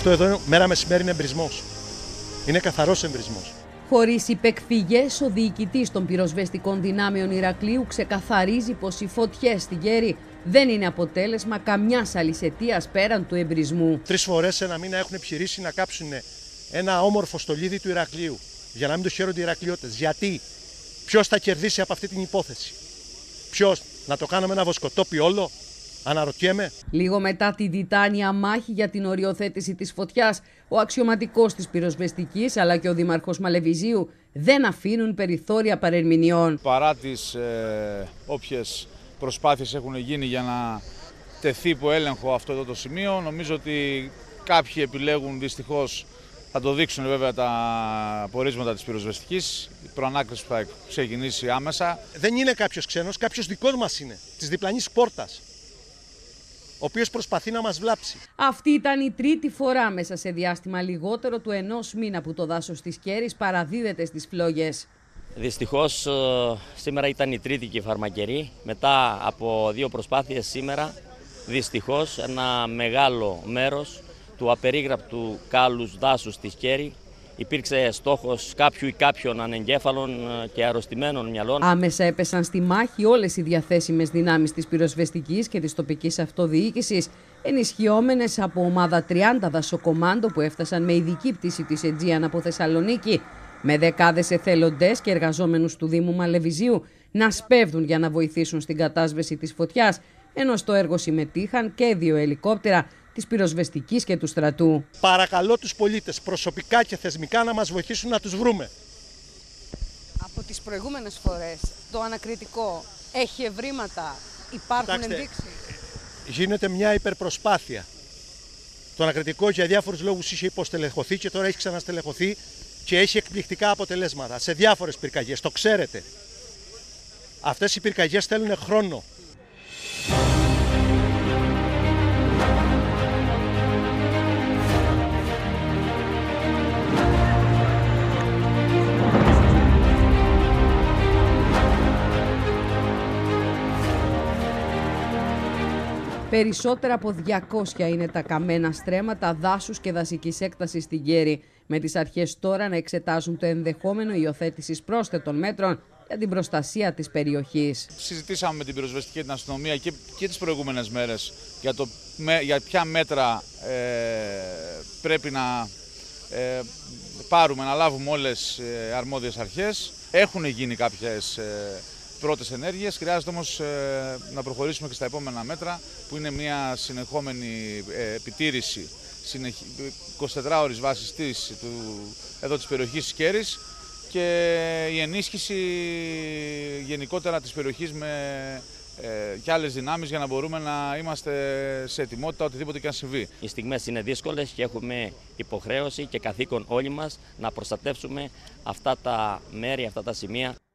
Αυτό εδώ μέρα μεσημέρι είναι εμπρισμός. Είναι καθαρός εμπρισμός. Χωρίς υπεκφυγές, ο διοικητής των πυροσβεστικών δυνάμεων Ηρακλείου ξεκαθαρίζει πως οι φωτιές στην Κέρη δεν είναι αποτέλεσμα καμιάς άλλης αιτίας πέραν του εμπρισμού. 3 φορές ένα μήνα έχουν επιχειρήσει να κάψουν ένα όμορφο στολίδι του Ηρακλείου. Για να μην το χαίρονται οι Ηρακλειώτες. Γιατί, ποιος θα κερδίσει από αυτή την υπόθεση? Ποιος? Να το κάνουμε ένα βοσκοτόπι όλο? Αναρωτιέμαι. Λίγο μετά τη τιτάνια μάχη για την οριοθέτηση της φωτιάς, ο αξιωματικός της πυροσβεστικής αλλά και ο δήμαρχος Μαλεβιζίου δεν αφήνουν περιθώρια παρερμηνιών. Παρά τις όποιες προσπάθειες έχουν γίνει για να τεθεί υπό έλεγχο αυτό εδώ το σημείο, νομίζω ότι κάποιοι επιλέγουν, δυστυχώς θα το δείξουν βέβαια τα πορίσματα της πυροσβεστικής, η προανάκριση που θα ξεκινήσει άμεσα. Δεν είναι κάποιος ξένος, κάποιος δικός μας είναι, της διπλανής πόρτας, ο οποίος προσπαθεί να μας βλάψει. Αυτή ήταν η τρίτη φορά μέσα σε διάστημα λιγότερο του 1 μήνα που το δάσος της Κέρης παραδίδεται στις φλόγες. Δυστυχώς σήμερα ήταν η τρίτη και φαρμακερή. Μετά από 2 προσπάθειες σήμερα, δυστυχώς ένα μεγάλο μέρος του απερίγραπτου κάλους δάσους της Κέρη υπήρξε στόχος κάποιου ή κάποιων ανεγκέφαλων και αρρωστημένων μυαλών. Άμεσα έπεσαν στη μάχη όλες οι διαθέσιμες δυνάμεις της πυροσβεστικής και της τοπικής αυτοδιοίκησης, ενισχυόμενες από ομάδα 30 δασοκομάντο που έφτασαν με ειδική πτήση της Αιτζίαν από Θεσσαλονίκη, με δεκάδες εθελοντές και εργαζόμενους του Δήμου Μαλεβιζίου να σπέβδουν για να βοηθήσουν στην κατάσβεση της φωτιάς, ενώ στο έργο συμμετείχαν και 2 ελικόπτερα της πυροσβεστικής και του στρατού. Παρακαλώ τους πολίτες προσωπικά και θεσμικά να μας βοηθήσουν να τους βρούμε. Από τις προηγούμενες φορές το ανακριτικό έχει ευρήματα, υπάρχουν ενδείξεις? Γίνεται μια υπερπροσπάθεια. Το ανακριτικό για διάφορους λόγους είχε υποστελεχωθεί και τώρα έχει ξαναστελεχωθεί και έχει εκπληκτικά αποτελέσματα σε διάφορες πυρκαγιές, το ξέρετε. Αυτές οι πυρκαγιές θέλουν χρόνο. Περισσότερα από 200 είναι τα καμένα στρέμματα δάσους και δασικής έκτασης στην Κέρη, με τις αρχές τώρα να εξετάζουν το ενδεχόμενο υιοθέτησης πρόσθετων μέτρων για την προστασία της περιοχής. Συζητήσαμε με την πυροσβεστική και την αστυνομία και τις προηγούμενες μέρες για ποια μέτρα πρέπει να πάρουμε, να λάβουμε όλες οι αρμόδιες αρχές. Έχουν γίνει κάποιες πρώτες ενέργειες, χρειάζεται όμως να προχωρήσουμε και στα επόμενα μέτρα, που είναι μια συνεχόμενη επιτήρηση 24 ώρες βάσης εδώ της περιοχής της Κέρης και η ενίσχυση γενικότερα της περιοχής με και άλλες δυνάμεις για να μπορούμε να είμαστε σε ετοιμότητα οτιδήποτε και αν συμβεί. Οι στιγμές είναι δύσκολες και έχουμε υποχρέωση και καθήκον όλοι μας να προστατεύσουμε αυτά τα μέρη, αυτά τα σημεία.